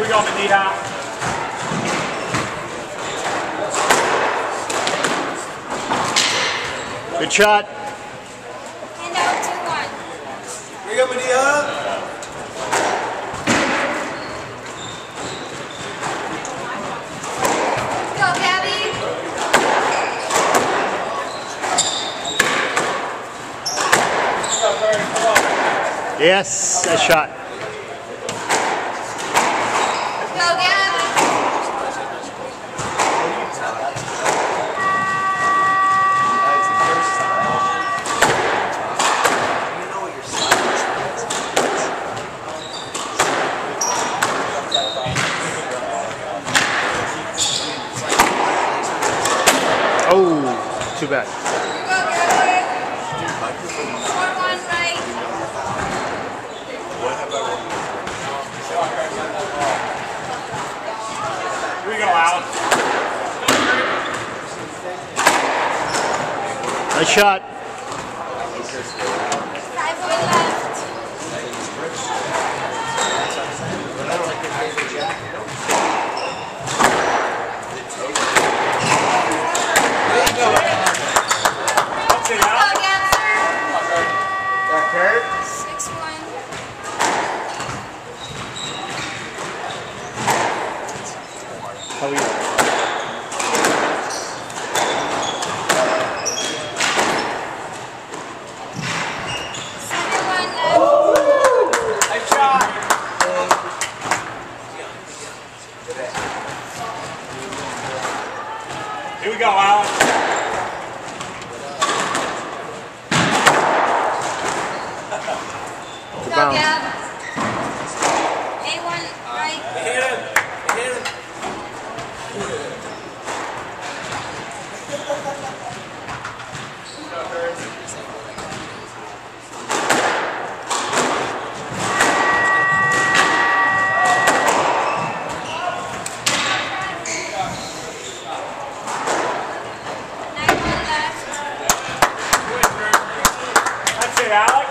go, Medina. Good shot. Hand out 2-1. Here you go, Medina. Go, Gabby. Yes, that shot. Go, Gabby. Oh, too bad. Go, Gabby. 4-1 right. Here we go, Alex. Nice shot. 5-1 left. That's it, Go, Alex. Gabby. That Kurt? 6-1. How are you? Nice shot. Here we go, Alex. Good Go, bounce. Gab. A1 right. Hit him. Hit him. That's it, Alex.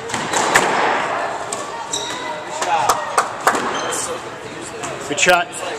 Good shot.